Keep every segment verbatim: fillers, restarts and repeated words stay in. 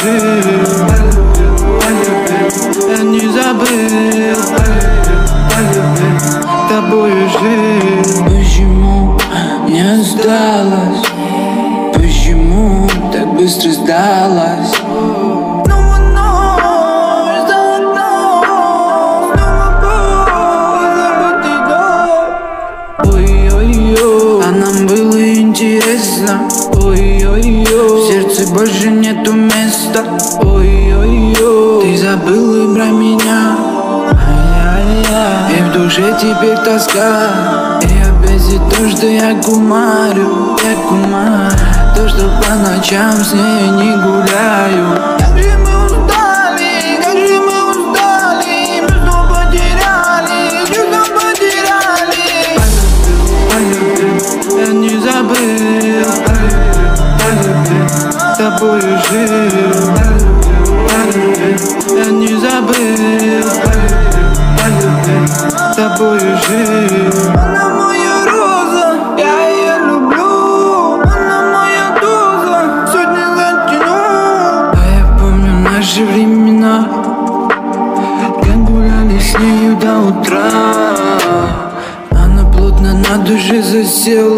жил. Полюбил, я не забыл. Полюбил, тобою жил. Почему не сдалась? Почему так быстро сдалась? Ой-ой-ой, а нам было интересно. Ой-ой-ой, в сердце больше нету места. Ой-ой-ой, ты забыл про меня. Ай-яй-яй, и в душе теперь тоска. И опять за то, что я кумарю, я кумарю. То, что по ночам с ней не гуляю. Как же мы устали, как же мы устали. Мы снова потеряли, чувства потеряли. Полюбил, я не забыл. Полюбил, с тобою жил. Полюбил, я не забыл. Полюбил, с тобою жил. Она моя роза, я ее люблю. Она моя доза, сегодня затяну. А я помню наши времена, как гуляли с нею до утра. Она плотно на душе засела.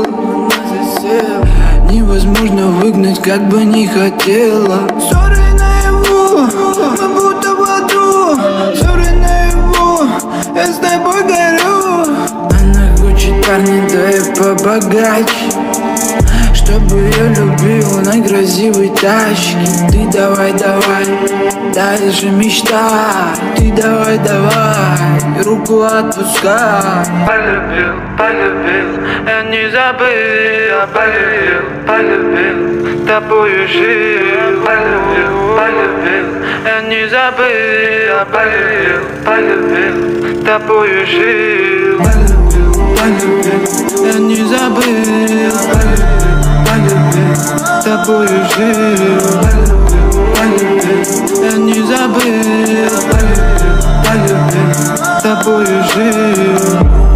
Невозможно выгнать, как бы не хотела. Ссоры наяву, мы будто в аду. Ссоры наяву, я с тобой горю. Она хочет парня, да и побогаче, чтобы я любил на красивой тачке. Ты давай, давай, дальше мечта. Ты давай, давай, руку отпускай. Полюбил, полюбил, я не забыл. Полюбил, полюбил, с тобою жил. Полюбил, полюбил, я не забыл. Полюбил, полюбил, с тобою жил. Полюбил, полюбил, я не забыл. Полюбил, с тобою жил. Полюбил, я не забыл. Полюбил, с тобою жил.